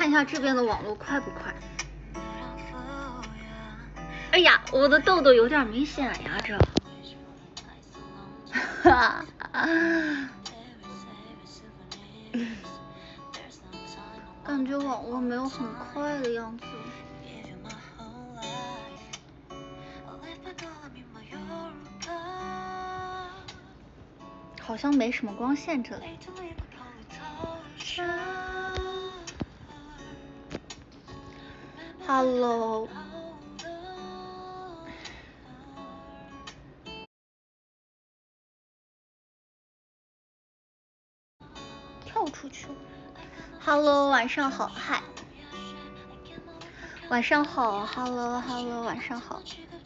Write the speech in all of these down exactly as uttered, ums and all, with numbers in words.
看一下这边的网络快不快。哎呀，我的痘痘有点明显呀，这。哈哈。感觉网络没有很快的样子。好像没什么光线这里。Hello。跳出去。Hello， 晚上好，嗨。晚上好 ，Hello Hello， 晚上好。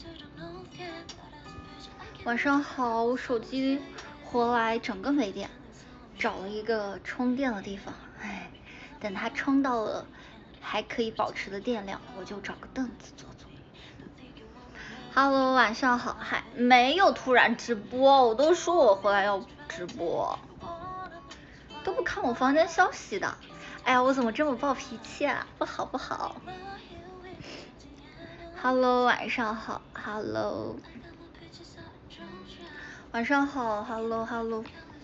晚上好，我手机回来整个没电，找了一个充电的地方，哎，等它充到了还可以保持的电量，我就找个凳子坐坐。Hello， 晚上好，嗨，没有突然直播，我都说我回来要直播，都不看我房间消息的，哎呀，我怎么这么暴脾气啊？不好不好。Hello， 晚上好 ，Hello。晚上好 ，Hello Hello。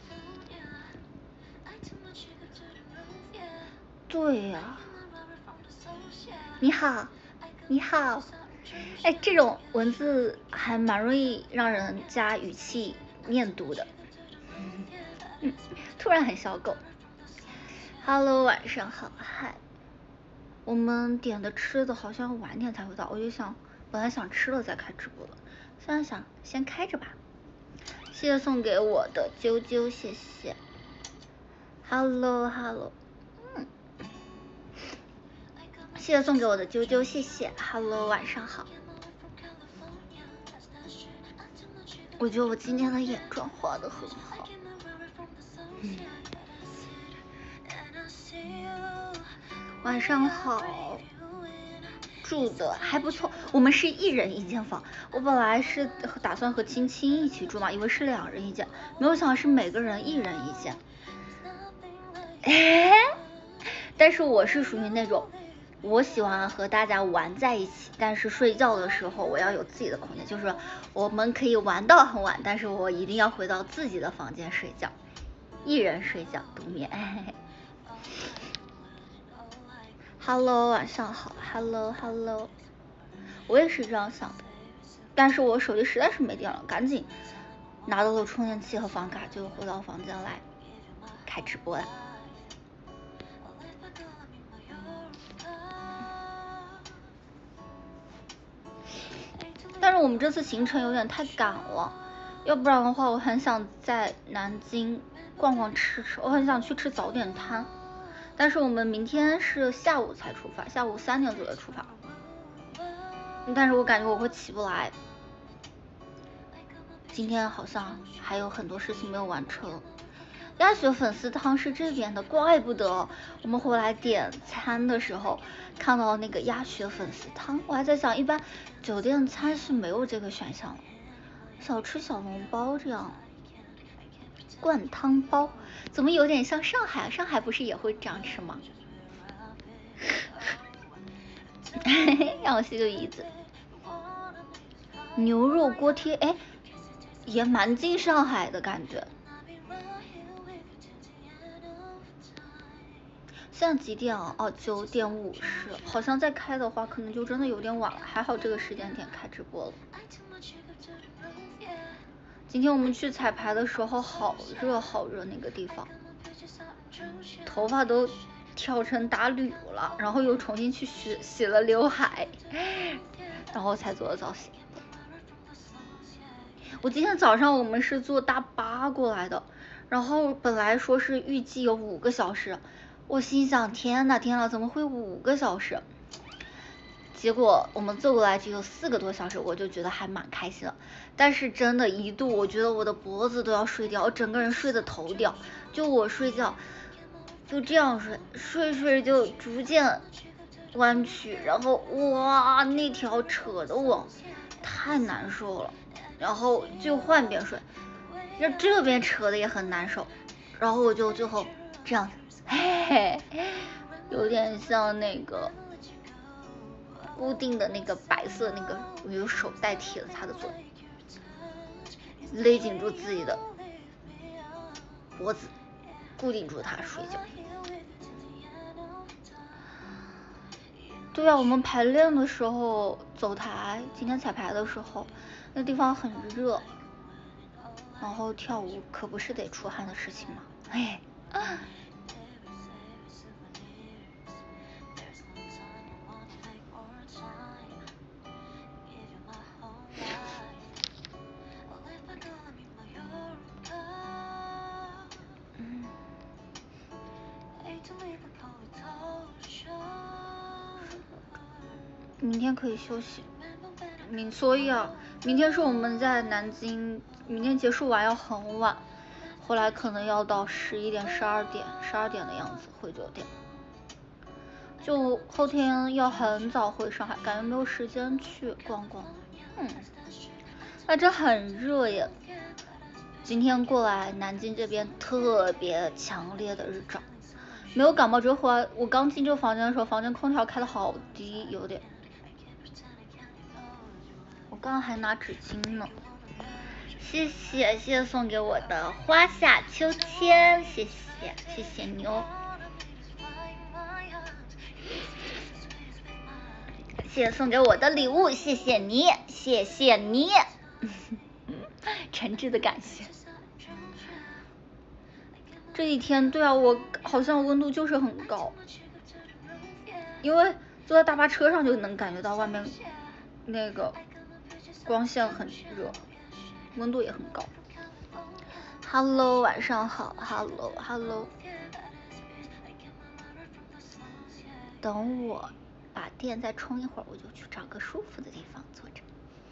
对呀、啊，你好，你好。哎，这种文字还蛮容易让人加语气念读的。嗯，突然很小狗。Hello， 晚上好，嗨。我们点的吃的好像晚点才会到，我就想，本来想吃了再开直播的，现在想先开着吧。谢谢送给我的啾啾，谢谢。Hello Hello， 嗯，谢谢送给我的啾啾，谢谢。Hello， 晚上好。我觉得我今天的眼妆画的很好。嗯。晚上好。住的还不错，我们是一人一间房。我本来是打算和青青一起住嘛，以为是两人一间，没有想到是每个人一人一间。哎，但是我是属于那种，我喜欢和大家玩在一起，但是睡觉的时候我要有自己的空间，就是我们可以玩到很晚，但是我一定要回到自己的房间睡觉，一人睡觉独眠。Hello， 晚上好 ，Hello Hello， 我也是这样想的，但是我手机实在是没电了，赶紧拿到了充电器和房卡，就回到房间来开直播了。但是我们这次行程有点太赶了，要不然的话，我很想在南京逛逛吃吃，我很想去吃早点摊。但是我们明天是下午才出发，下午三点左右出发。但是我感觉我会起不来，今天好像还有很多事情没有完成。鸭血粉丝汤是这边的，怪不得我们回来点餐的时候看到那个鸭血粉丝汤，我还在想，一般酒店餐是没有这个选项的。小吃小笼包这样，灌汤包怎么有点像上海？上海不是也会这样吃吗？让我吸个鼻子。牛肉锅贴，哎，也蛮近上海的感觉。现在几点啊？哦，九点五十，好像再开的话，可能就真的有点晚了。还好这个时间点开直播了。今天我们去彩排的时候，好热好热，那个地方，头发都跳成打捋了，然后又重新去洗洗了刘海，然后才做的造型。我今天早上我们是坐大巴过来的，然后本来说是预计有五个小时，我心想天哪天哪，怎么会五个小时？结果我们坐过来只有四个多小时，我就觉得还蛮开心的。但是真的，一度我觉得我的脖子都要睡掉，我整个人睡得头掉。就我睡觉就这样睡，睡睡就逐渐弯曲，然后哇，那条扯得我太难受了。然后就换边睡，那这边扯的也很难受，然后我就最后这样子，嘿嘿， 有点像那个固定的那个白色那个，我用手代替了他的嘴，勒紧住自己的脖子，固定住他睡觉。对啊，我们排练的时候走台，今天彩排的时候，那地方很热，然后跳舞可不是得出汗的事情吗？哎，啊嗯，明天可以休息。明所以啊，明天是我们在南京，明天结束完要很晚，后来可能要到十一点、十二点、十二点的样子回酒店。就后天要很早回上海，感觉没有时间去逛逛。嗯，那这很热耶。今天过来南京这边特别强烈的日照，没有感冒，只是回来我刚进这个房间的时候，房间空调开的好低，有点。我刚刚还拿纸巾呢。谢谢谢谢送给我的花下秋千，谢谢谢谢你哦。谢谢送给我的礼物，谢谢你谢谢你，诚挚的感谢。这几天对啊，我好像温度就是很高，因为坐在大巴车上就能感觉到外面那个光线很热，温度也很高。Hello， 晚上好 ，Hello Hello。等我把电再充一会儿，我就去找个舒服的地方坐着。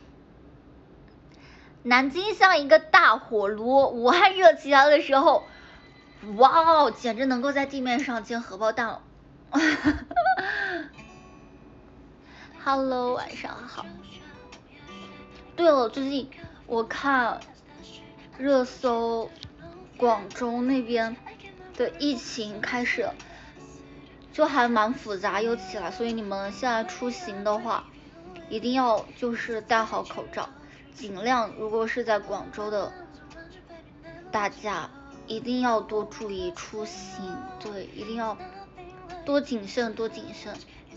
南京像一个大火炉，武汉热起来的时候，哇哦，简直能够在地面上煎荷包蛋了。Hello， 晚上好。对了，最近我看热搜，广州那边的疫情开始就还蛮复杂又起来，所以你们现在出行的话，一定要就是戴好口罩，尽量如果是在广州的大家一定要多注意出行，对，一定要多谨慎多谨慎。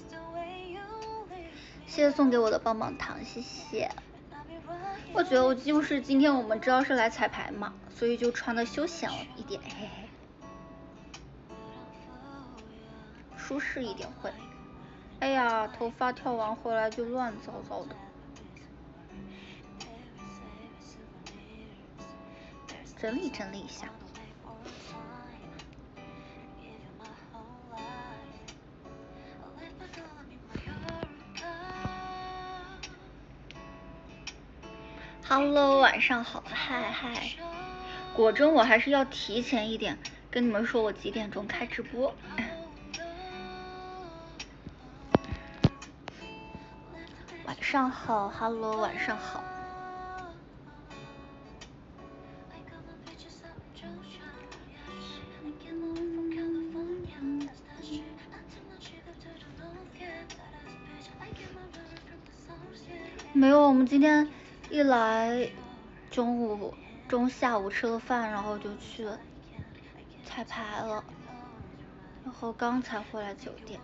谢谢送给我的棒棒糖，谢谢。我觉得我就是今天我们知道是来彩排嘛，所以就穿的休闲了一点，嘿嘿，舒适一点会。哎呀，头发跳完回来就乱糟糟的，整理整理一下。Hello， 晚上好，嗨嗨。果真我还是要提前一点跟你们说我几点钟开直播。晚上好 ，Hello， 晚上好。没有，我们今天一来中午中下午吃了饭，然后就去彩排了，然后刚才回来酒店。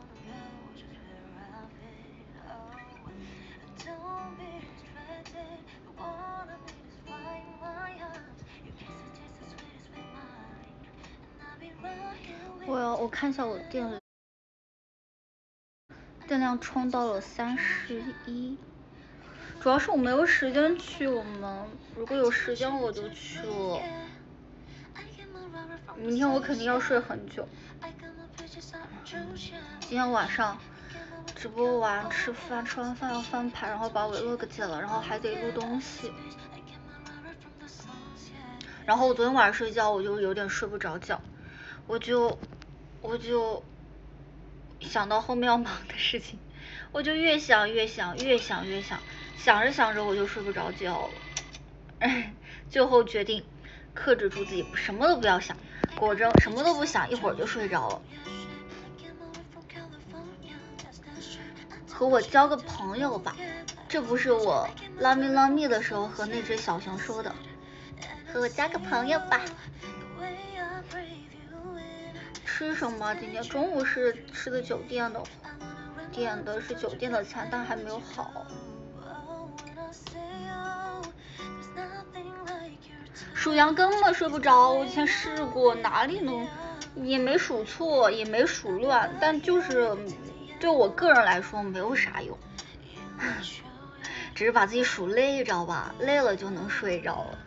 我要我看一下我电电量充到了三十一，主要是我没有时间去，我们如果有时间我就去了。明天我肯定要睡很久。今天晚上直播完吃饭，吃完饭要翻牌，然后把 vlog 剪了，然后还得录东西。然后我昨天晚上睡觉我就有点睡不着觉，我就我就想到后面要忙的事情，我就越想越想越想越想，想着想着我就睡不着觉了。最后决定克制住自己，什么都不要想，果真什么都不想，一会儿就睡着了。 和我交个朋友吧。这不是我拉咪拉咪的时候和那只小熊说的，和我交个朋友吧。吃什么？今天中午是吃的酒店的，点的是酒店的餐，但还没有好。数羊根本睡不着，我以前试过，哪里能也没数错，也没数乱，但就是对我个人来说没有啥用，只是把自己数累着吧，累了就能睡着了。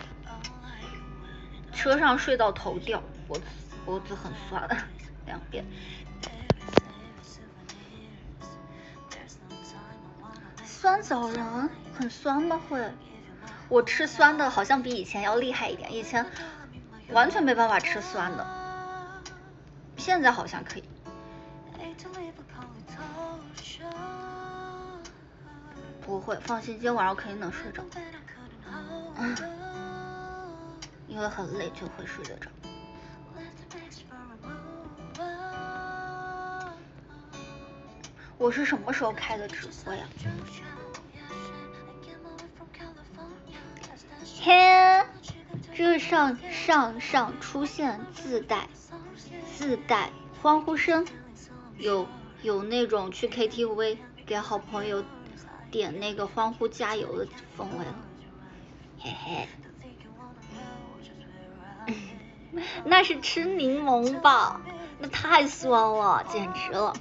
车上睡到头掉，脖子脖子很酸，两边。酸枣仁很酸吗？会？我吃酸的好像比以前要厉害一点，以前完全没办法吃酸的，现在好像可以。不会，放心，今天晚上肯定能睡着。嗯，因为很累就会睡得着。我是什么时候开的直播呀？嘿，这上上上出现自带自带欢呼声，有有那种去 K T V 给好朋友点那个欢呼加油的氛围了，嘿嘿。那是吃柠檬吧？那太酸了，简直了。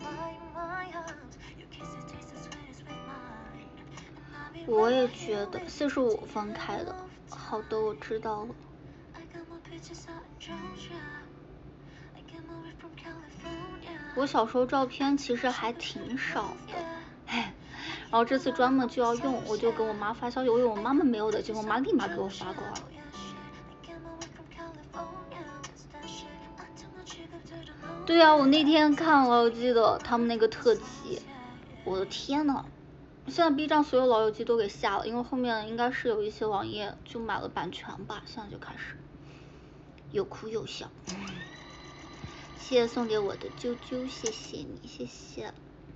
我也觉得四十五分开的。好的，我知道了。我小时候照片其实还挺少的，哎，然后这次专门就要用，我就跟我妈发消息，我有我妈妈没有的，结果我妈立马给我发过来。对啊，我那天看了，我记得他们那个特辑，我的天呐，现在 B 站所有老友记都给下了，因为后面应该是有一些网页就买了版权吧，现在就开始有哭有笑。谢谢送给我的啾啾，谢谢你，谢谢。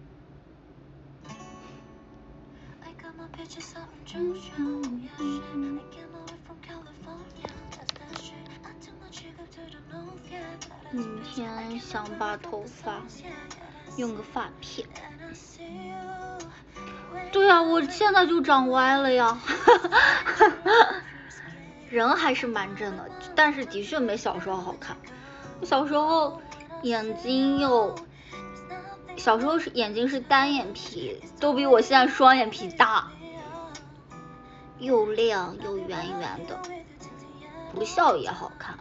明天想把头发用个发片。对啊，我现在就长歪了呀。人还是蛮正的，但是的确没小时候好看。小时候眼睛又，小时候是眼睛是单眼皮，都比我现在双眼皮大，又亮又圆圆的，不笑也好看。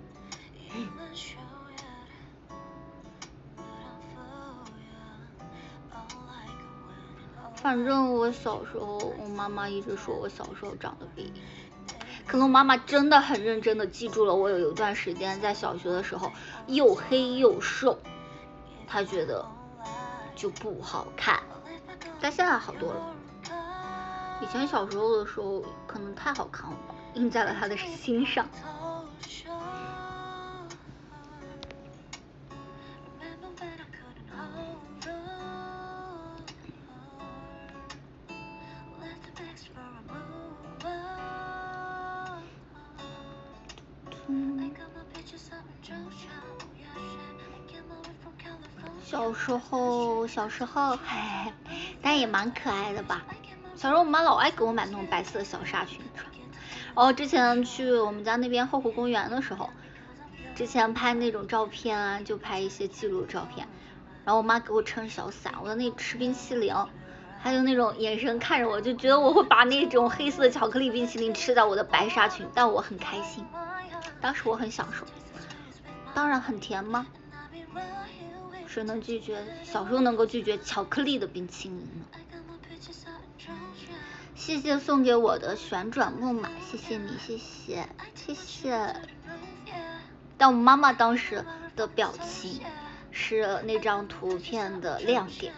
反正我小时候，我妈妈一直说我小时候长得比，可能妈妈真的很认真的记住了我有一段时间在小学的时候又黑又瘦，她觉得就不好看，但现在好多了。以前小时候的时候可能太好看了吧，印在了她的心上。小时候，小时候，嘿，但也蛮可爱的吧。小时候我妈老爱给我买那种白色的小纱裙穿。然后之前去我们家那边后湖公园的时候，之前拍那种照片啊，就拍一些记录照片。然后我妈给我撑小伞，我在那吃冰淇淋，还有那种眼神看着我，就觉得我会把那种黑色的巧克力冰淇淋吃在我的白纱裙，但我很开心，当时我很享受。当然很甜吗？谁能拒绝？小时候能够拒绝巧克力的冰淇淋呢？谢谢送给我的旋转木马，谢谢你，谢谢，谢谢。但我妈妈当时的表情是那张图片的亮点。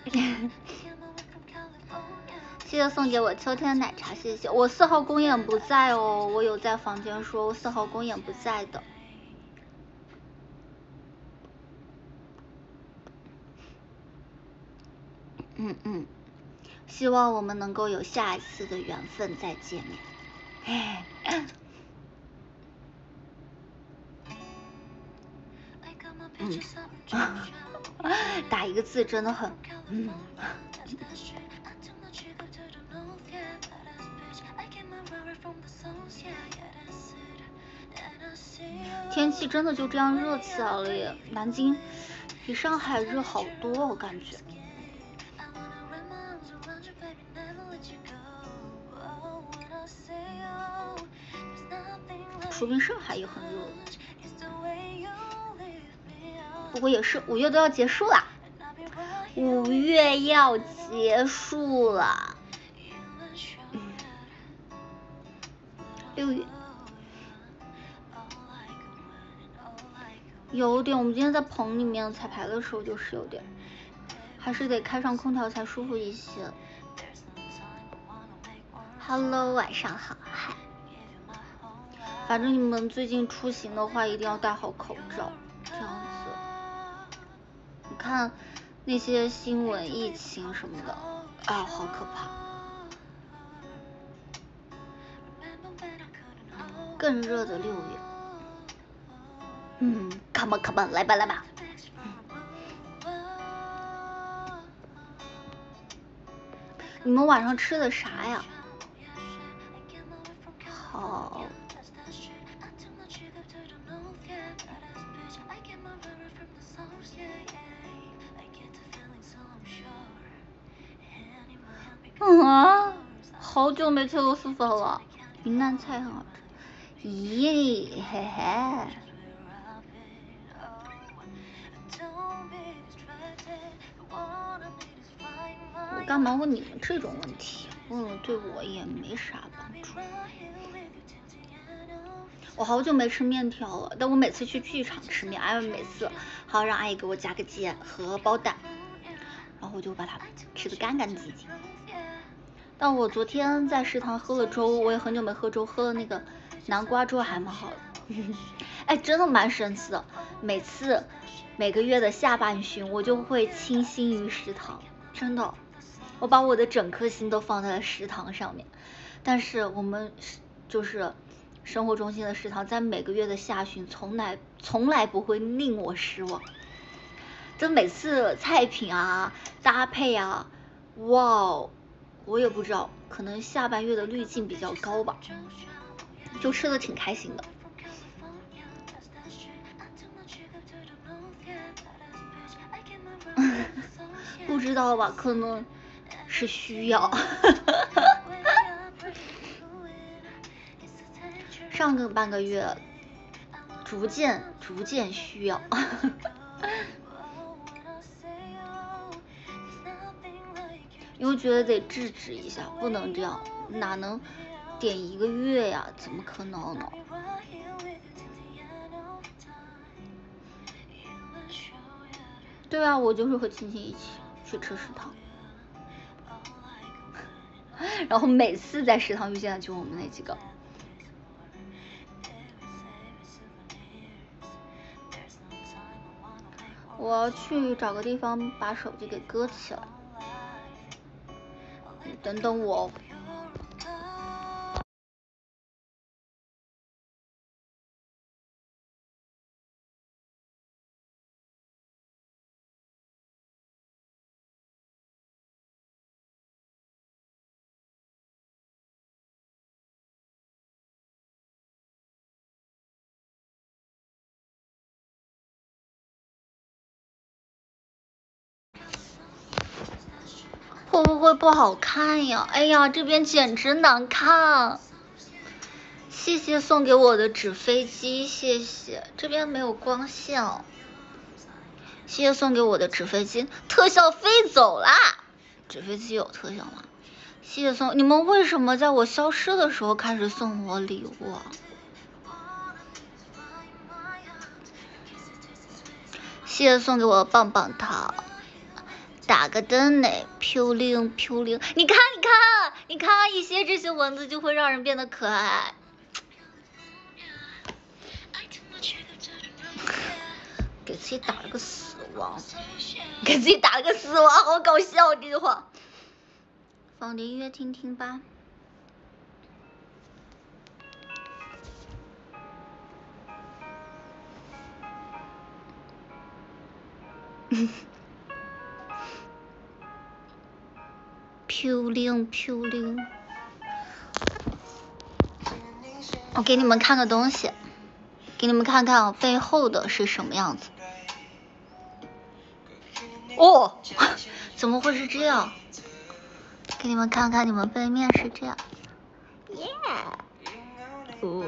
谢谢送给我秋天奶茶，谢谢。我四号公演不在哦，我有在房间说我四号公演不在的。 嗯嗯，希望我们能够有下一次的缘分再见面。哎，嗯，打一个字真的很，嗯。天气真的就这样热起来了耶，南京比上海热好多，我感觉。说不定上海也很热，不过也是五月都要结束了，五月要结束了，嗯，六月有点，我们今天在棚里面彩排的时候就是有点，还是得开上空调才舒服一些。Hello， 晚上好，嗨。反正你们最近出行的话，一定要戴好口罩，这样子。你看那些新闻疫情什么的，啊，好可怕。更热的六月，嗯 ，come on come on， 来吧来吧。你们晚上吃的啥呀？好。啊，好久没吃螺蛳粉了，云南菜很好吃。咦，嘿嘿。我干嘛问你们这种问题？问了对我也没啥帮助。我好久没吃面条了，但我每次去剧场吃面，哎，每次还要让阿姨给我加个鸡和包蛋，然后我就把它吃得干干净净。但我昨天在食堂喝了粥，我也很久没喝粥，喝了那个南瓜粥还蛮好的。哎，真的蛮神奇的，每次每个月的下半旬我就会倾心于食堂，真的，我把我的整颗心都放在了食堂上面。但是我们就是生活中心的食堂，在每个月的下旬从来从来不会令我失望，就每次菜品啊搭配啊，哇，我也不知道，可能下半月的滤镜比较高吧，就吃的挺开心的。不知道吧，可能是需要。上个半个月逐渐逐渐需要。因为觉得得制止一下，不能这样，哪能点一个月呀？怎么可能呢？对啊，我就是和青青一起去吃食堂，然后每次在食堂遇见的就我们那几个。我要去找个地方把手机给搁起来，你等等我。会不会不好看呀？哎呀，这边简直难看。谢谢送给我的纸飞机，谢谢。这边没有光线哦。谢谢送给我的纸飞机，特效飞走啦！纸飞机有特效吗？谢谢送，你们为什么在我消失的时候开始送我礼物啊？谢谢送给我的棒棒糖。打个灯呢，飘零飘零，你看你看你看，一些这些文字就会让人变得可爱。给自己打了个死亡，给自己打了个死亡，好搞笑这句话。放点音乐听听吧。漂亮漂亮。我给你们看个东西，给你们看看我背后的是什么样子。哦，怎么会是这样？给你们看看，你们背面是这样。耶、yeah ！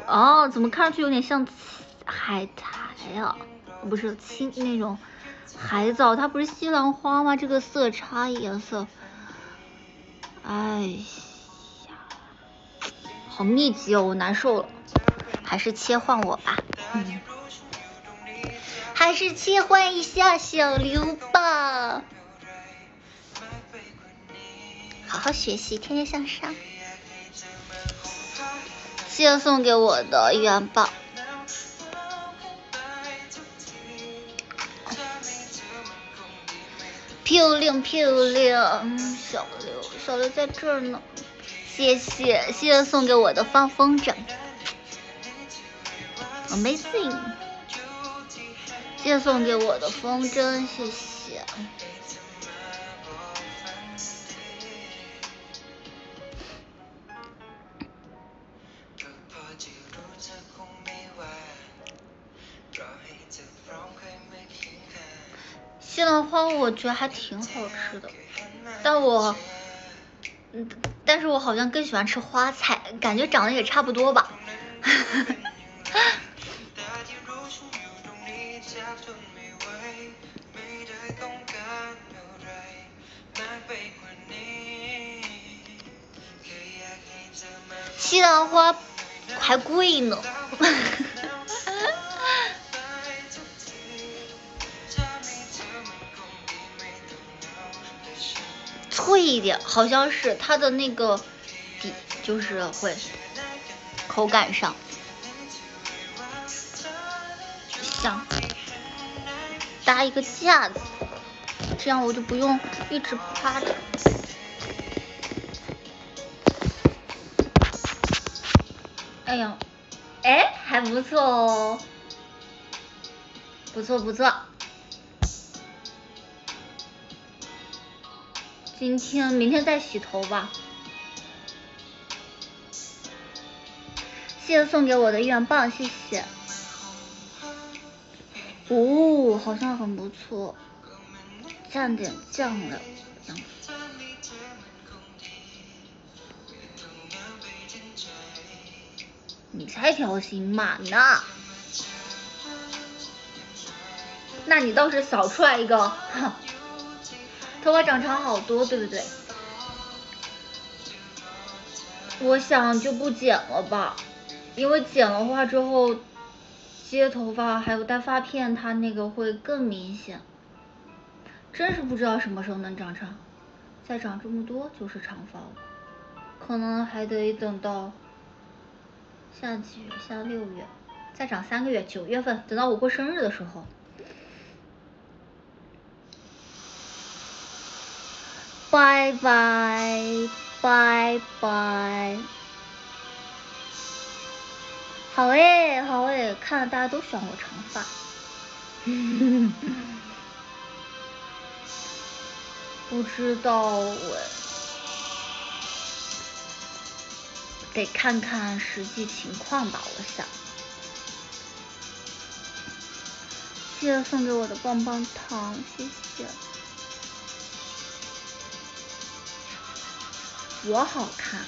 哦，怎么看上去有点像海苔啊？不是青那种海藻，它不是西兰花吗？这个色差颜色，哎呀，好密集哦，我难受了。还是切换我吧，嗯，还是切换一下小刘吧。好好学习，天天向上。谢谢送给我的一元棒。漂亮漂亮，小刘，小刘在这儿呢。谢谢谢谢送给我的放风筝 ，Amazing。谢谢送给我的风筝，谢谢。西兰花我觉得还挺好吃的，但我，嗯，但是我好像更喜欢吃花菜，感觉长得也差不多吧。西兰花还贵呢。脆一点，好像是它的那个底，就是会口感上想搭一个架子，这样我就不用一直趴着。哎呀，哎，还不错哦，不错不错。今天明天再洗头吧。谢谢送给我的一元棒，谢谢。哦，好像很不错，蘸点酱料这样子。你才条形码呢，那你倒是扫出来一个，哼，头发长长好多，对不对？我想就不剪了吧，因为剪了话之后接头发还有戴发片，它那个会更明显。真是不知道什么时候能长长，再长这么多就是长发了，可能还得等到下几月？下六月，再长三个月，九月份，等到我过生日的时候。拜拜拜拜。好诶好诶，看来大家都喜欢我长发。不知道诶，得看看实际情况吧，我想。谢谢送给我的棒棒糖，谢谢。我好看。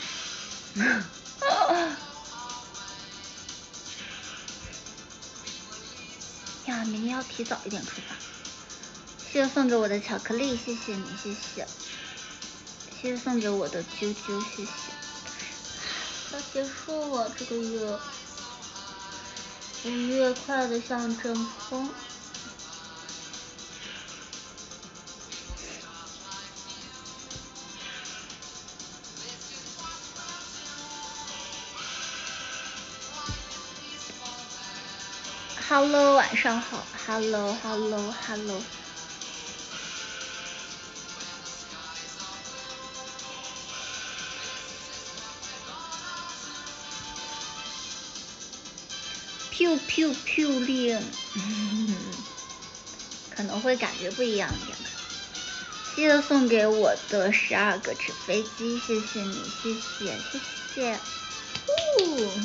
呀，明天要提早一点出发。谢谢送给我的巧克力，谢谢你，谢谢。谢谢送给我的啾啾，谢谢。要结束了这个月，五月快的像阵风。 Hello， 晚上好。Hello，Hello，Hello。Pew pew pew 令，可能会感觉不一样一点吧。谢谢送给我的十二个纸飞机，谢谢你，谢谢谢谢。哦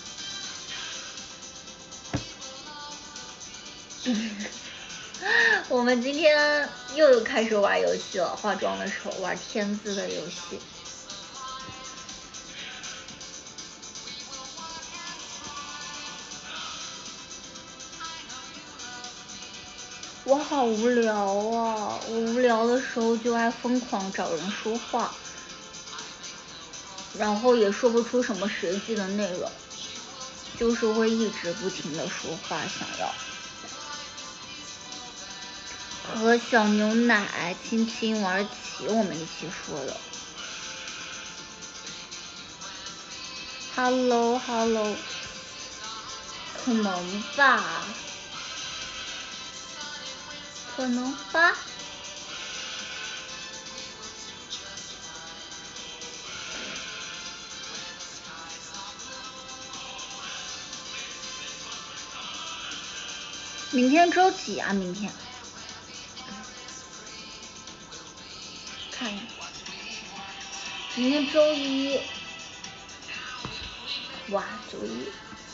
我们今天又开始玩游戏了，化妆的时候玩天字的游戏。我好无聊啊！我无聊的时候就爱疯狂找人说话，然后也说不出什么实际的内容，就是会一直不停的说话，想要和小牛奶亲亲玩起，我们一起说的。Hello Hello， 可能吧，可能吧。明天周几啊？明天看一下，明天周一。哇，周一。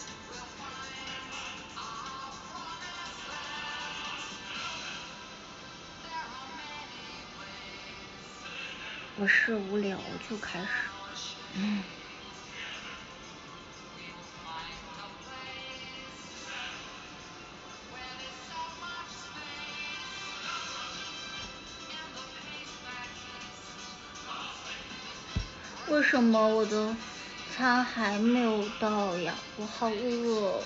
我是无聊就开始，嗯。为什么我的餐还没有到呀？我好饿。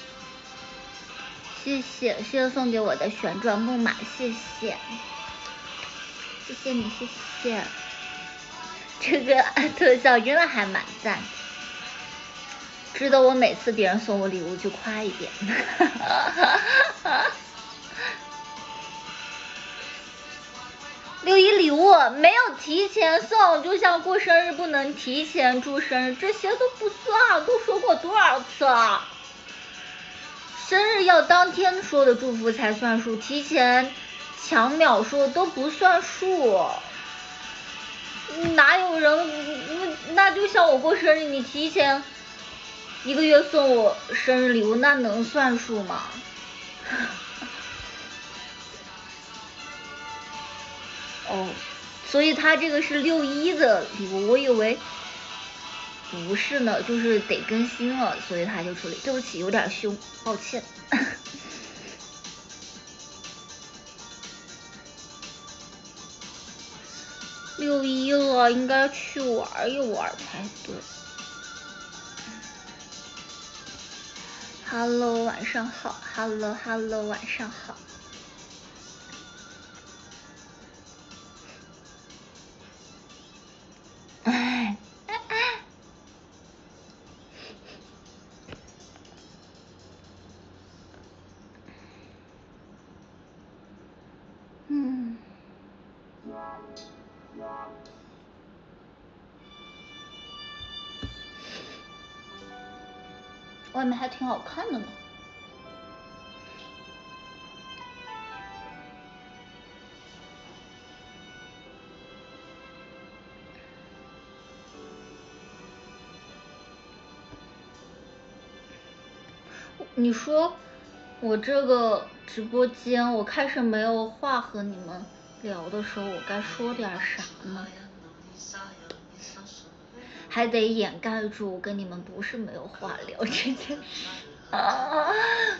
谢谢，谢谢送给我的旋转木马，谢谢，谢谢你，谢谢。这个特效真的还蛮赞，值得我每次别人送我礼物就夸一遍。六一礼物没有提前送，就像过生日不能提前祝生日，这些都不算，都说过多少次了。生日要当天说的祝福才算数，提前抢秒说都不算数。哪有人？那就像我过生日，你提前一个月送我生日礼物，那能算数吗？哦，所以他这个是六一的礼物，我以为不是呢，就是得更新了，所以他就处理。对不起，有点凶，抱歉。六一了，应该去玩一玩才对。Hello， 晚上好。Hello Hello， 晚上好。哎，嗯。外面还挺好看的呢。你说我这个直播间，我开始没有话和你们聊的时候，我该说点啥呢？还得掩盖住我跟你们不是没有话聊这件事啊。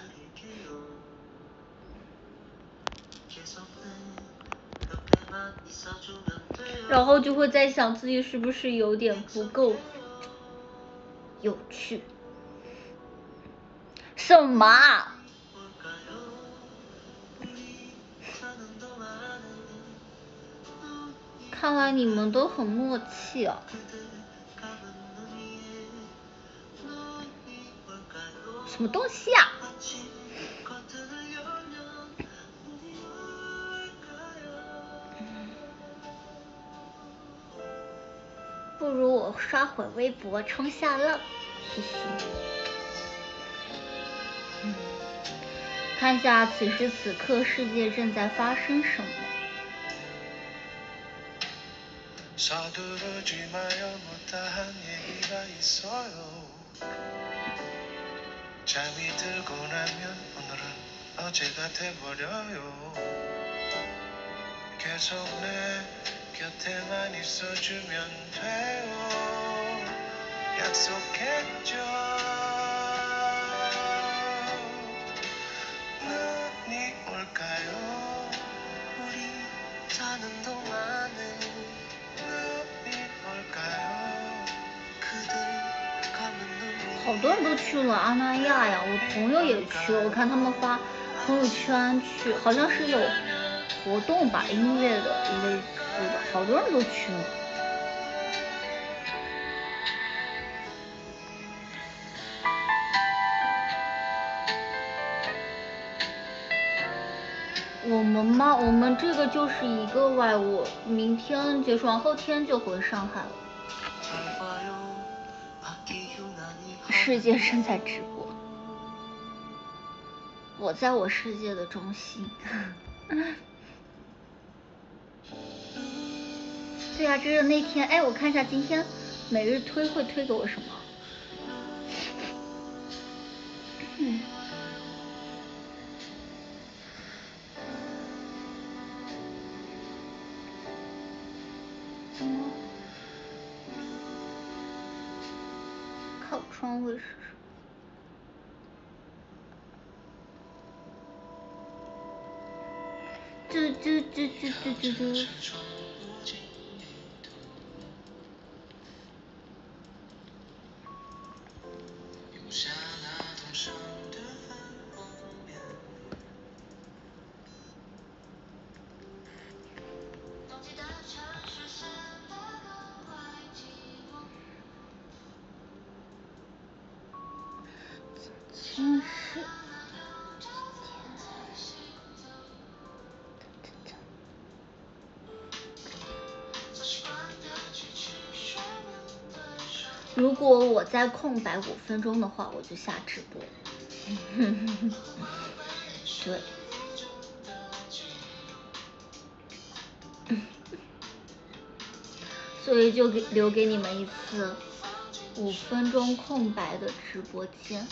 然后就会在想自己是不是有点不够有趣。什么？看来你们都很默契啊。什么东西啊？ 不如我刷会微博冲下浪，嘻嘻。嗯，看一下此时此刻世界正在发生什么。好多人都去了阿那亚呀，我朋友也去了，我看他们发朋友圈去，好像是有活动吧，音乐的类似的，好多人都去了。我们吗？我们这个就是一个外务，明天结束完后天就回上海了。世界正在直播，我在我世界的中心。对呀、啊，这是那天，哎，我看一下今天每日推会推给我什么。嗯。嗯。靠窗位是什么？嘟嘟嘟嘟嘟嘟嘟。真是。如果我在空白五分钟的话，我就下直播。对。所以就给留给你们一次五分钟空白的直播间。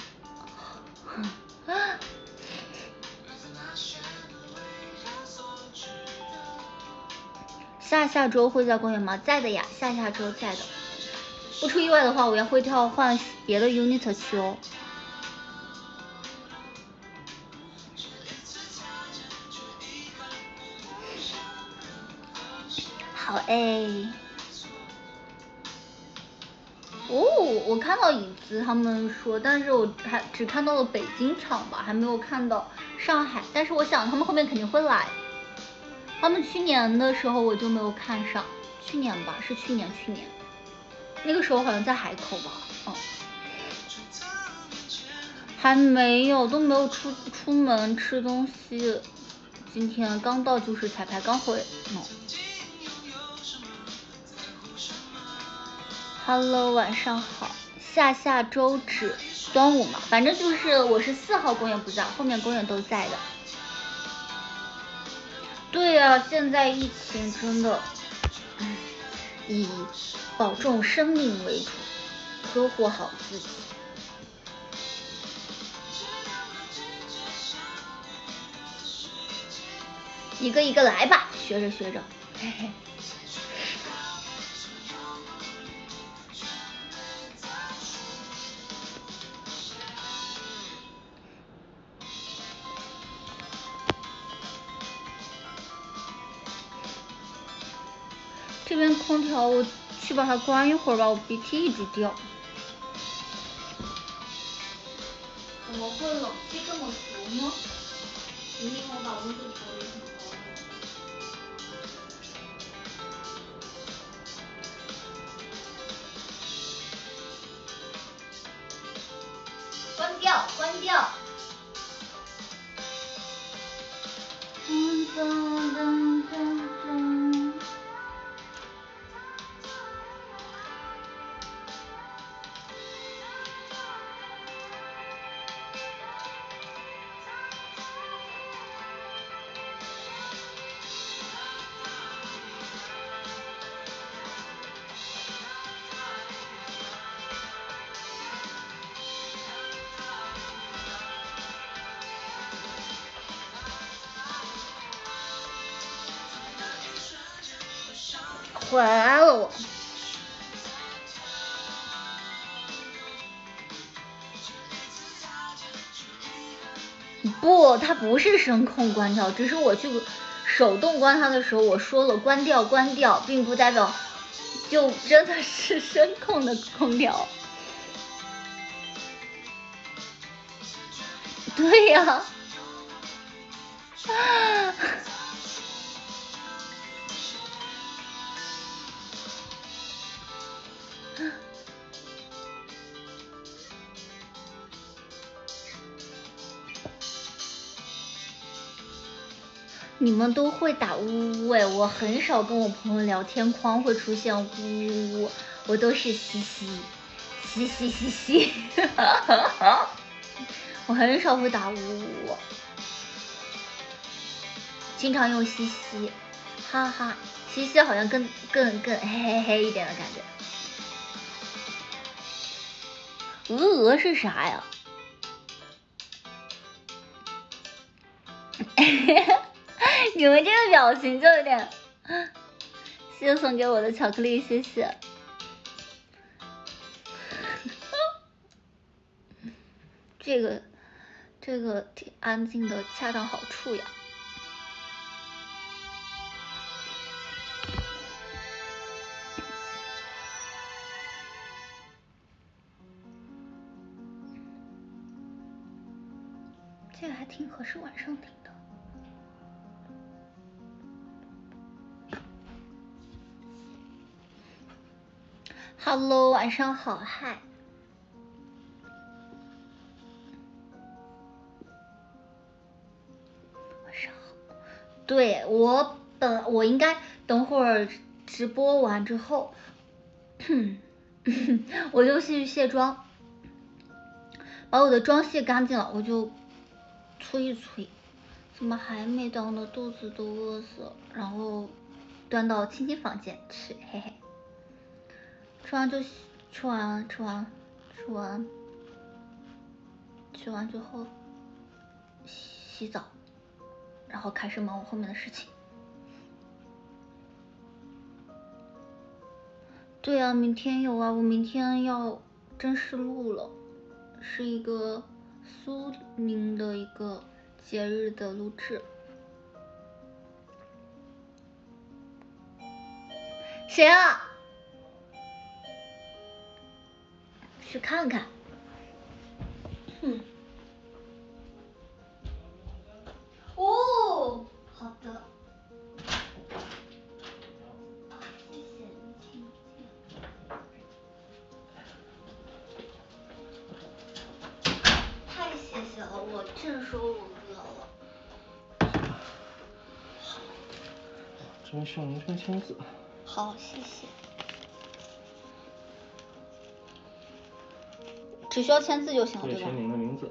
下下周会在公园吗？在的呀，下下周在的。不出意外的话，我要会跳换别的 unit 去哦。好哎。哦，我看到影子他们说，但是我还只看到了北京场吧，还没有看到上海。但是我想他们后面肯定会来。他们去年的时候我就没有看上，去年吧，是去年去年，那个时候好像在海口吧，嗯，还没有，都没有出出门吃东西。今天刚到就是彩排，刚回。嗯。Hello， 晚上好。下下周指端午嘛，反正就是我是四号公演不在，后面公演都在的。对呀、啊，现在疫情真的，嗯，以保重生命为主，呵护好自己。一个一个来吧，学着学着。嘿嘿。这边空调我去把它关一会儿吧，我鼻涕一直掉。怎么会冷气这么足呢？明明我把温度调得很高的。关掉，关掉。噔噔噔噔噔。 回来了我。不，它不是声控关掉，只是我去手动关它的时候，我说了关掉关掉，并不代表就真的是声控的空调。对呀。你们都会打呜呜哎，我很少跟我朋友聊天框会出现呜呜呜，我都是嘻嘻嘻嘻嘻嘻，我很少会打呜呜呜，经常用嘻嘻，哈哈，嘻嘻好像更更更嘿嘿嘿一点的感觉。鹅鹅是啥呀？你们这个表情就有点，谢谢送给我的巧克力，谢谢。这个这个挺安静的，恰到好处呀。这个还挺合适晚上听的。Hello， 晚上好，嗨。晚上好。对，我本我应该等会儿直播完之后，我就去卸妆，把我的妆卸干净了，我就催一催。怎么还没到呢？肚子都饿死了，然后端到亲亲房间吃，嘿嘿。吃完就吃完吃完吃完吃完之后洗澡，然后开始忙我后面的事情。对啊，明天有啊，我明天要正式录了，是一个苏宁的一个节日的录制。谁啊？去看看。嗯。哦，好的。谢谢你听见。太谢谢了，我正说我饿了。好。 这边需要您这边签字。 好，谢谢。只需要签字就行了，对吧？ 签您的名字。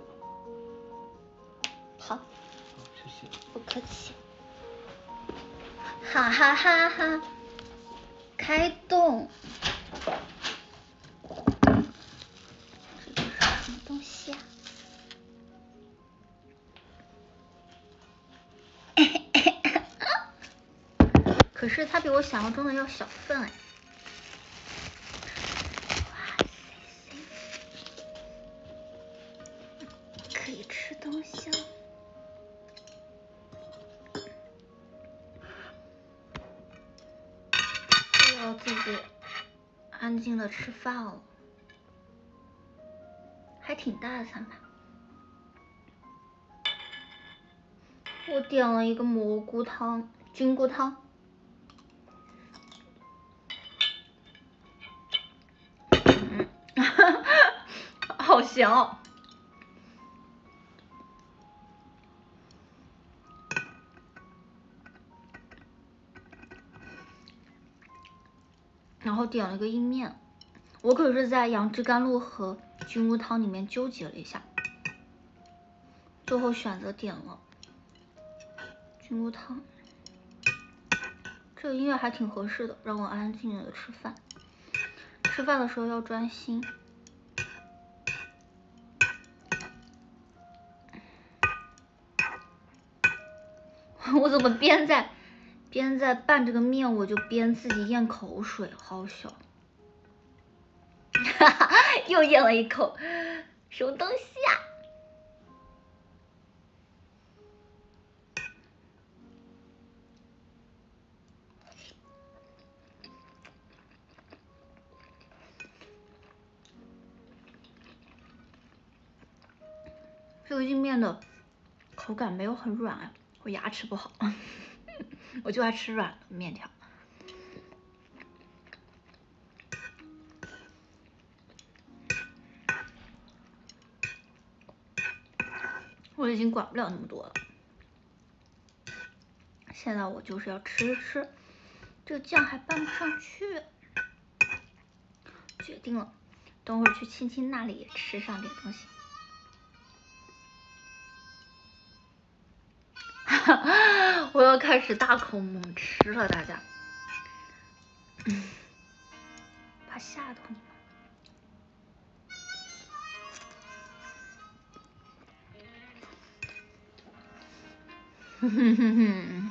好。 好，谢谢。 不客气。哈哈哈哈！开动。这是什么东西啊？可是它比我想象中的要小份哎。哇塞塞！可以吃东西了。我要自己安静的吃饭了。还挺大的餐盘。我点了一个蘑菇汤，菌菇汤。嗯，好香。然后点了个意面，我可是在杨枝甘露和菌菇汤里面纠结了一下，最后选择点了菌菇汤。这个音乐还挺合适的，让我安安静静的吃饭。吃饭的时候要专心。我怎么边在边在拌这个面，我就边自己咽口水，好笑。哈哈，又咽了一口，什么东西呀、啊？这个意面的口感没有很软啊，我牙齿不好，我就爱吃软的面条。我已经管不了那么多了，现在我就是要吃吃，这个酱还拌不上去，决定了，等会儿去青青那里也吃上点东西。我要开始大口猛吃了，大家，怕吓到你们。哼哼哼哼。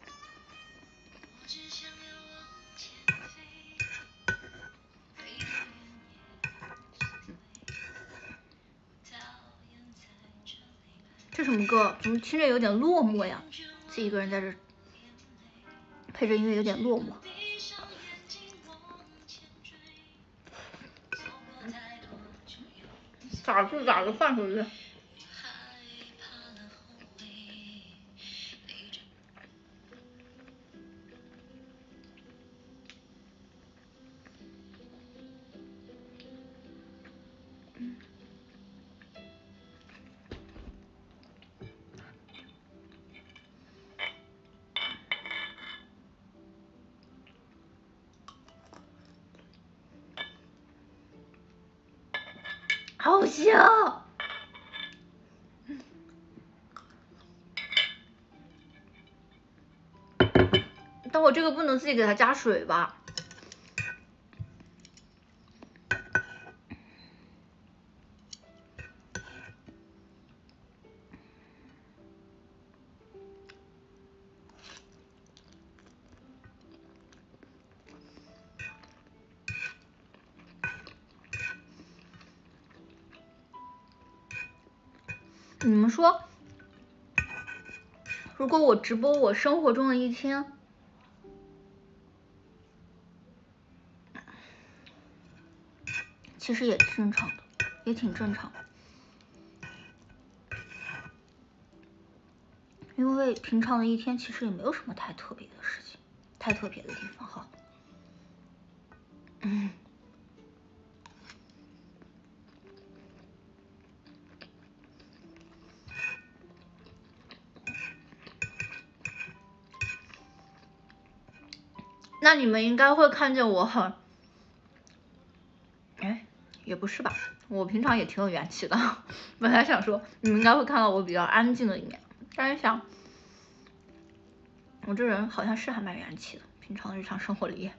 这什么歌？怎么听着有点落寞呀？自己一个人在这配着音乐有点落寞。咋就咋就换回去。好香！但我这个不能自己给它加水吧？你们说，如果我直播我生活中的一天，其实也正常的，也挺正常的，因为平常的一天其实也没有什么太特别的事情，太特别的地方哈。嗯。那你们应该会看见我很，哎，也不是吧，我平常也挺有元气的。本来想说你们应该会看到我比较安静的一面，但是想，我这人好像是还蛮元气的，平常日常生活里。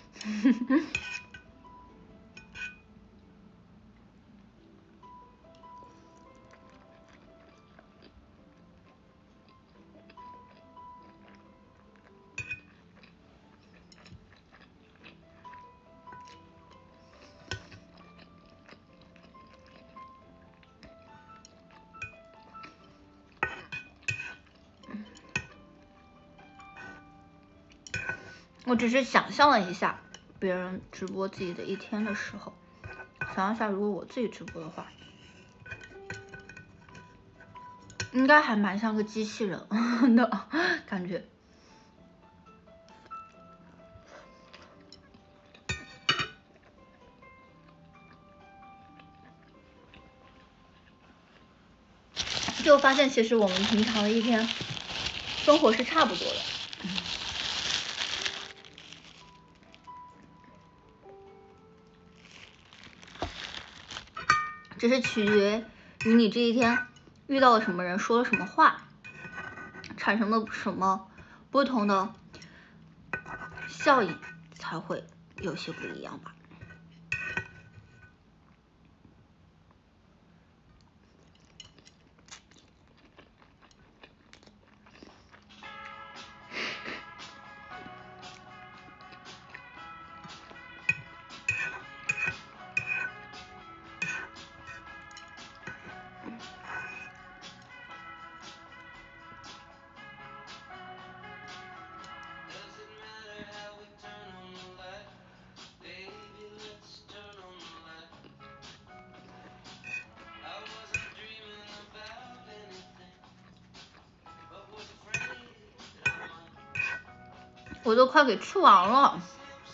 我只是想象了一下别人直播自己的一天的时候，想一下如果我自己直播的话，应该还蛮像个机器人的感觉。就发现其实我们平常的一天生活是差不多的。只是取决于你这一天遇到了什么人，说了什么话，产生了什么不同的效应，才会有些不一样吧。 我都快给吃完了。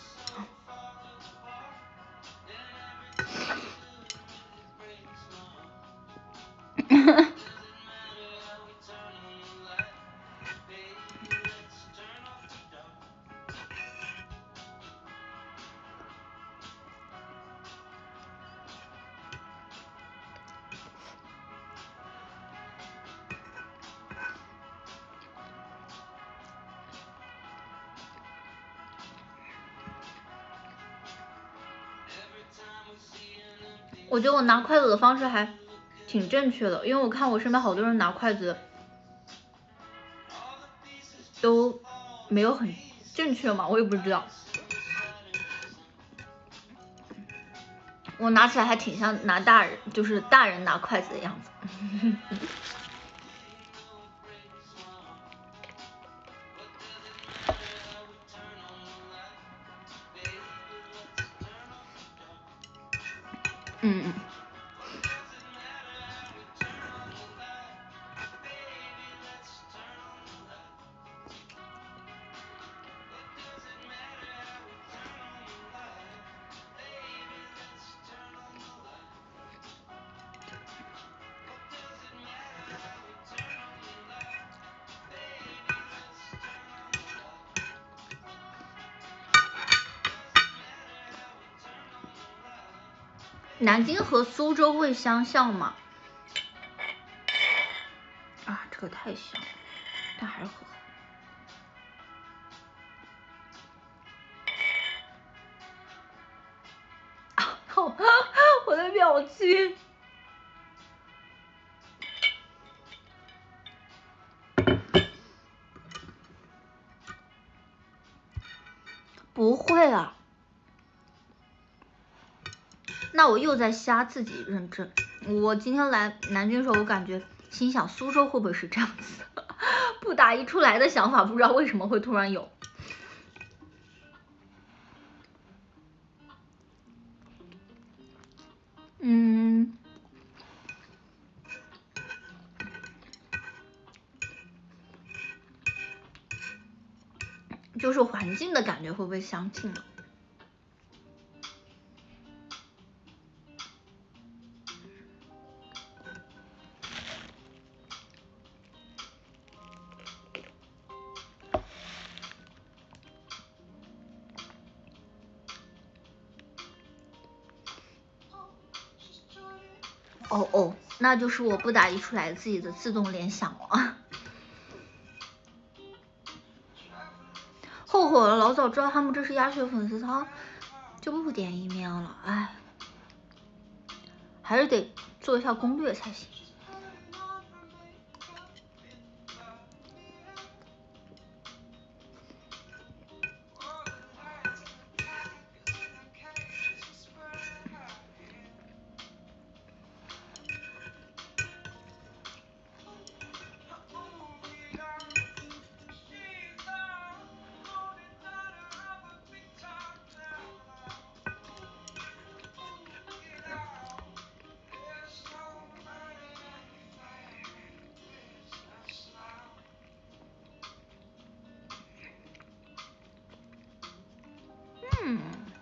我觉得我拿筷子的方式还挺正确的，因为我看我身边好多人拿筷子都没有很正确嘛，我也不知道。我拿起来还挺像拿大人，就是大人拿筷子的样子。嗯嗯。南京和苏州会相像吗？啊，这个太香了，但还是很好。啊，我的表情。不会啊。那我又在瞎自己认证。我今天来南京的时候，我感觉心想苏州会不会是这样子？不打一出来的想法，不知道为什么会突然有。嗯，就是环境的感觉会不会相近呢？哦哦，那就是我不打一出来自己的自动联想了。后悔了，老早知道他们这是鸭血粉丝汤，就不点意面了。哎，还是得做一下攻略才行。嗯，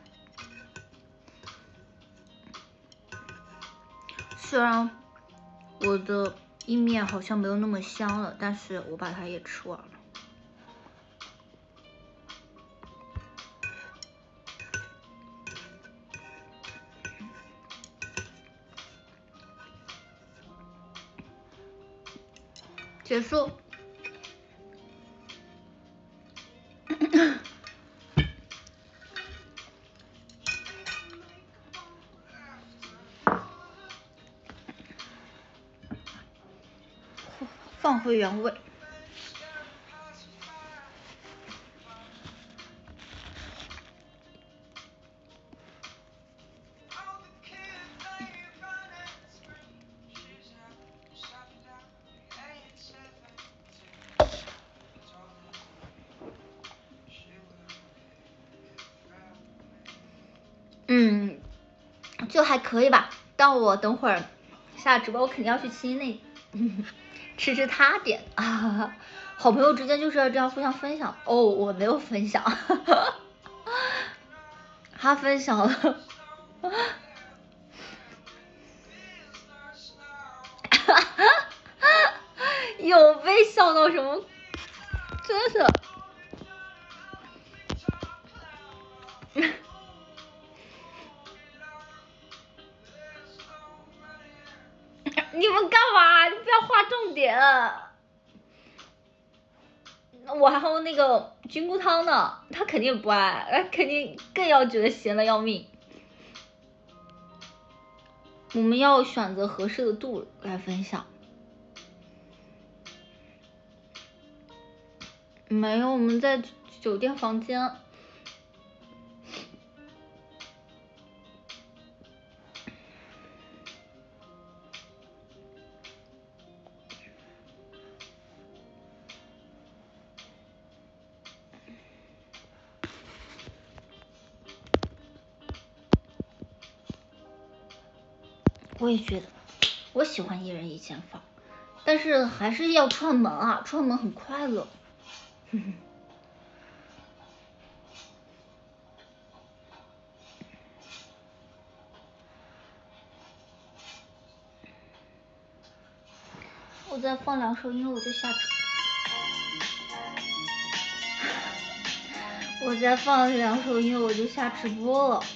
虽然我的意面好像没有那么香了，但是我把它也吃完了。结束。放回原位。嗯，就还可以吧。但我等会儿下直播，我肯定要去七内吃吃他点啊。 好朋友之间就是要这样互相分享。哦，我没有分享，他分享了。有被笑到什么？真是。你们干嘛？你不要划重点。我还有那个菌菇汤呢，他肯定不爱，他肯定更要觉得咸的要命。我们要选择合适的度来分享。没有，我们在酒店房间。我也觉得，我喜欢一人一间房，但是还是要串门啊，串门很快乐。我再放两首音乐我就下直，我再放两首音乐我就下直播了。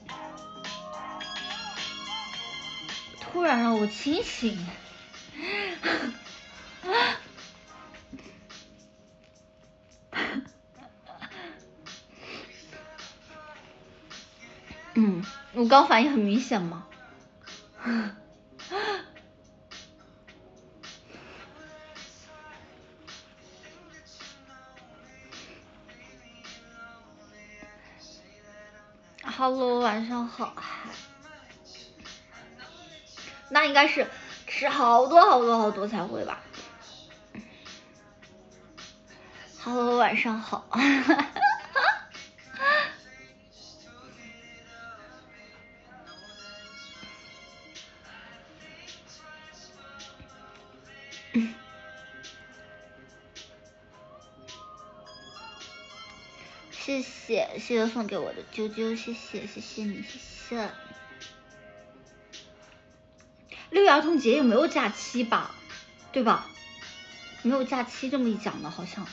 突然让我清醒。嗯，我刚反应很明显吗？Hello， 晚上好。那应该是吃好多好多好多才会吧。Hello， 晚上好。谢谢，谢谢送给我的啾啾，谢谢，谢谢你，谢谢。六一儿童节也没有假期吧，对吧？没有假期这么一讲的，好像。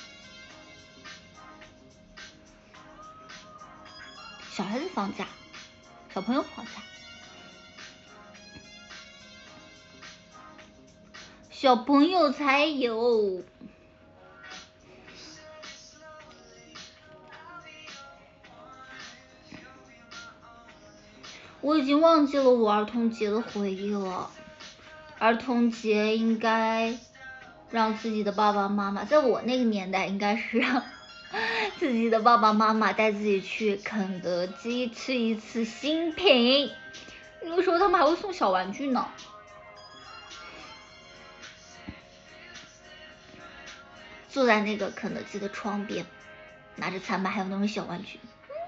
小孩子放假，小朋友放假，小朋友才有。我已经忘记了我儿童节的回忆了。儿童节应该让自己的爸爸妈妈，在我那个年代应该是让自己的爸爸妈妈带自己去肯德基吃一次新品，那个时候他们还会送小玩具呢。坐在那个肯德基的窗边，拿着餐盘还有那种小玩具。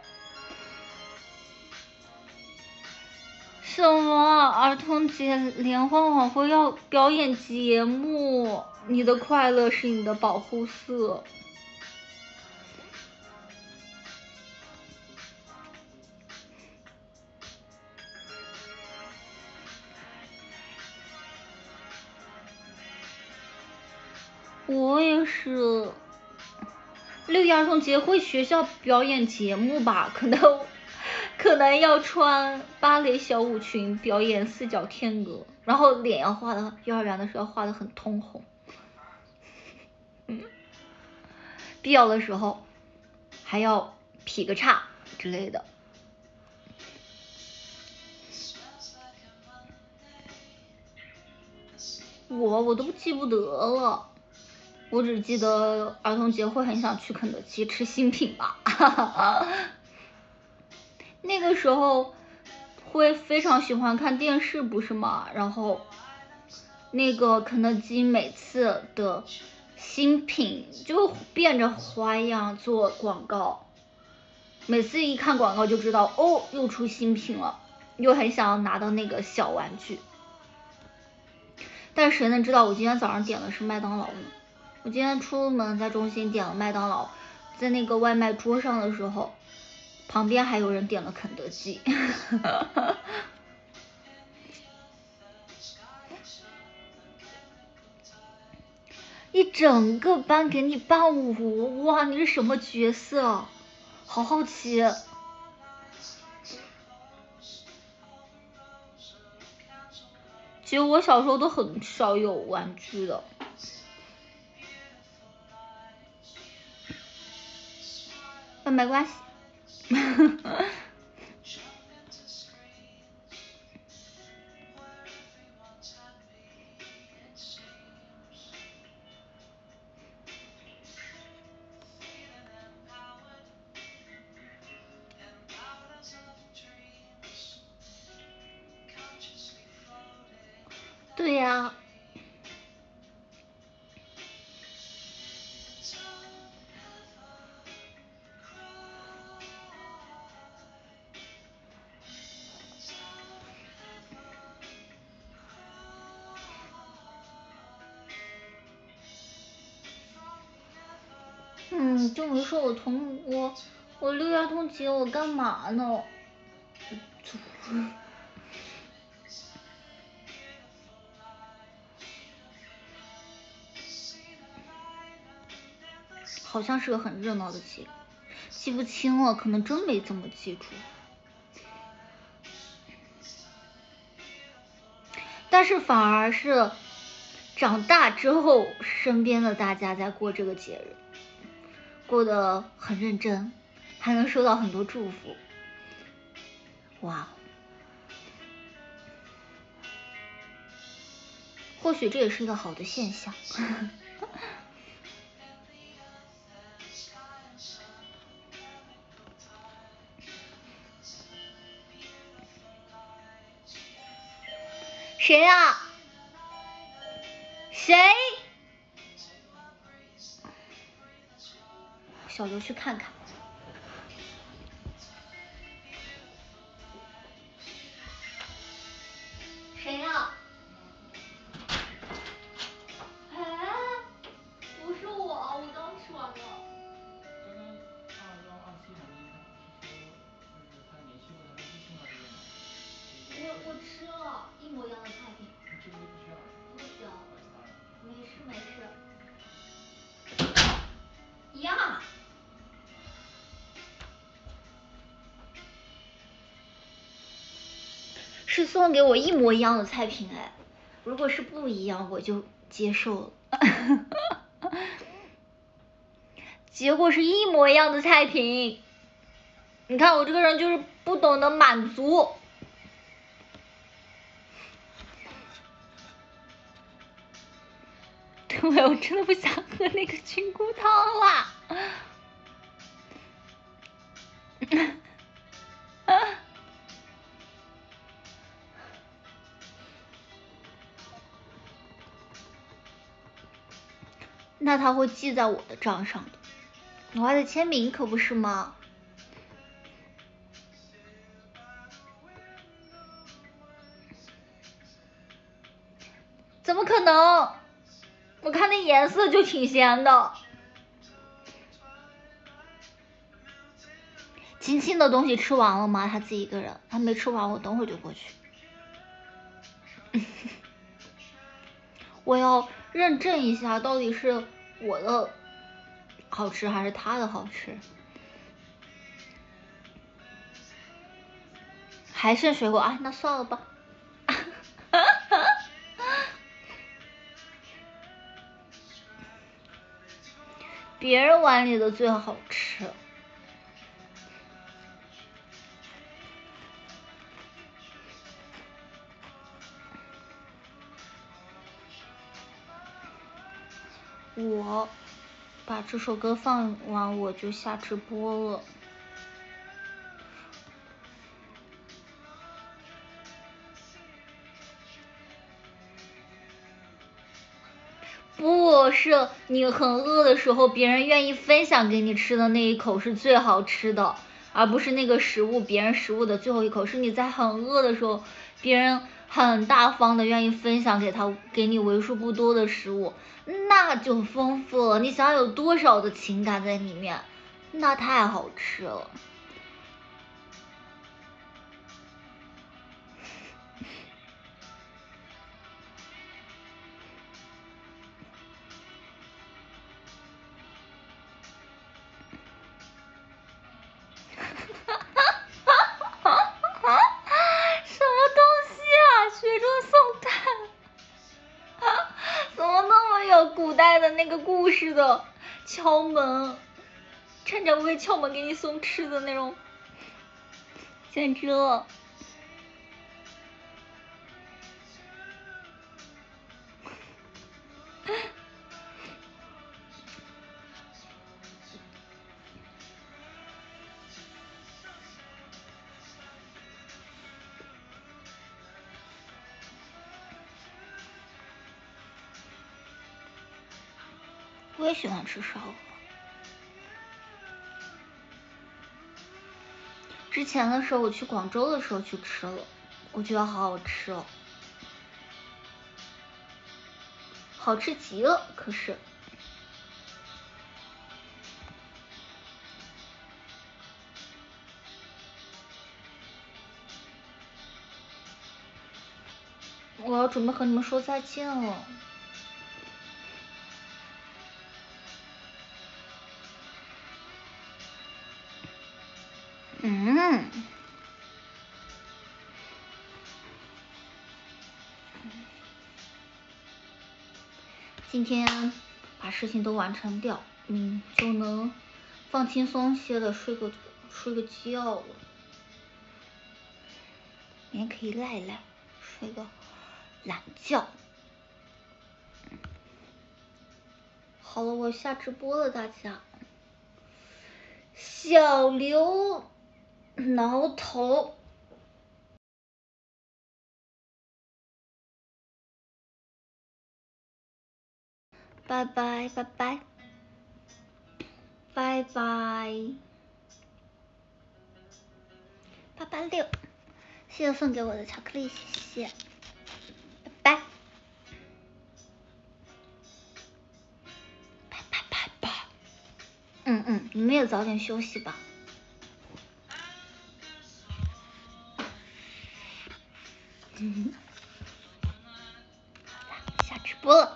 什么儿童节联欢晚会要表演节目？你的快乐是你的保护色。我也是。六一儿童节会学校表演节目吧？可能。可能要穿芭蕾小舞裙表演四脚天鹅，然后脸要画的，幼儿园的时候画的很通红。嗯，必要的时候还要劈个叉之类的。我我都记不得了，我只记得儿童节会很想去肯德基吃新品吧。那个时候会非常喜欢看电视，不是吗？然后那个肯德基每次的新品就变着花样做广告，每次一看广告就知道哦，又出新品了，又很想要拿到那个小玩具。但谁能知道我今天早上点的是麦当劳呢？ 我今天出门在中心点了麦当劳，在那个外卖桌上的时候，旁边还有人点了肯德基。一整个班给你伴舞，哇，你是什么角色？好好奇。其实我小时候都很少有玩具的。那没关系。对呀。嗯，就没说我同我我六一儿童节我干嘛呢？好像是个很热闹的节，记不清了，可能真没怎么记住。但是反而是长大之后，身边的大家在过这个节日，过得很认真，还能收到很多祝福。哇！或许这也是一个好的现象。谁呀？谁？小刘去看看。谁呀？哎，不是我，我刚吃完的。刚刚二幺二七还没看，是说就是他联系过他们寄送到这边吗？我我吃了一模一样的菜品。你这个就不需要了。不行。没事没事。一样。是送给我一模一样的菜品哎，如果是不一样我就接受了。结果是一模一样的菜品，你看我这个人就是不懂得满足。对，我真的不想喝那个菌菇汤啦。那他会记在我的账上的，我还得签名，可不是吗？怎么可能？我看那颜色就挺咸的。青青的东西吃完了吗？他自己一个人，他没吃完，我等会儿就过去。我要认证一下，到底是我的好吃还是他的好吃。还剩水果啊，那算了吧。别人碗里的最好吃。我把这首歌放完，我就下直播了。不是你很饿的时候，别人愿意分享给你吃的那一口是最好吃的，而不是那个食物别人食物的最后一口。是你在很饿的时候，别人很大方的愿意分享给他给你为数不多的食物， 那就丰富了。你想有多少的情感在里面？那太好吃了。什么东西啊？雪中送炭？怎么那么有古代的那个故事的敲门，趁着微敲门给你送吃的那种，简直了！我也喜欢吃烧鹅，之前的时候我去广州的时候去吃了，我觉得好好吃哦，好吃极了。可是，我要准备和你们说再见了。嗯，今天把事情都完成掉，嗯，就能放轻松些的睡个睡个觉了。明天可以赖赖，睡个懒觉。好了，我下直播了，大家。小刘挠头。拜拜拜拜拜拜八八六，谢谢送给我的巧克力，谢谢，拜拜拜拜拜拜。嗯嗯，你们也早点休息吧。嗯，下直播了。